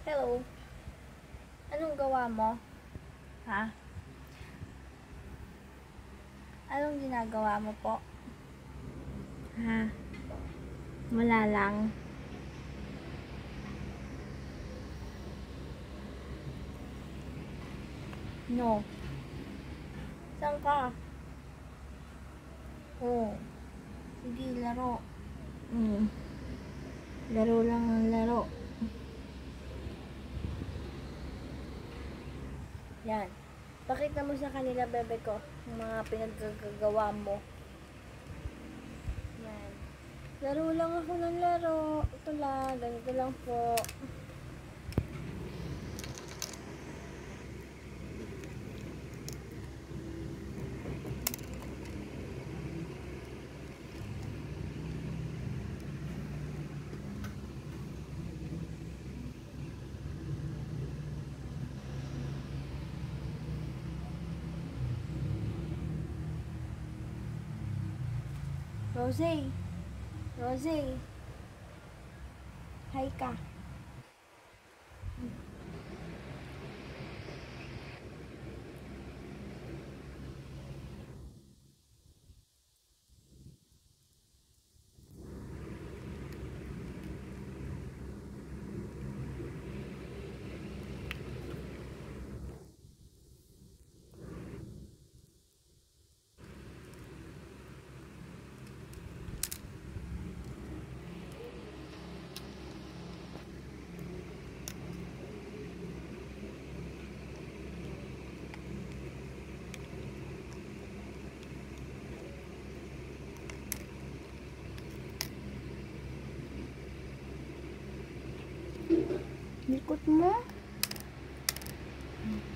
Hello. Anong gawa mo? Ha? Anong ginagawa mo po? Ha? Wala lang. No. Saan ka? Oo. Sige, laro. Laro lang ang laro. Yan. Pakita mo sa kanila, bebe ko, yung mga pinaggagawa mo. Yan. Laro lang ako ng laro. Ito lang, ganito lang po. Rosé. Rosé. Hi ka. Likot mo.